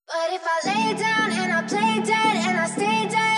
But if I lay down and I play dead and I stay dead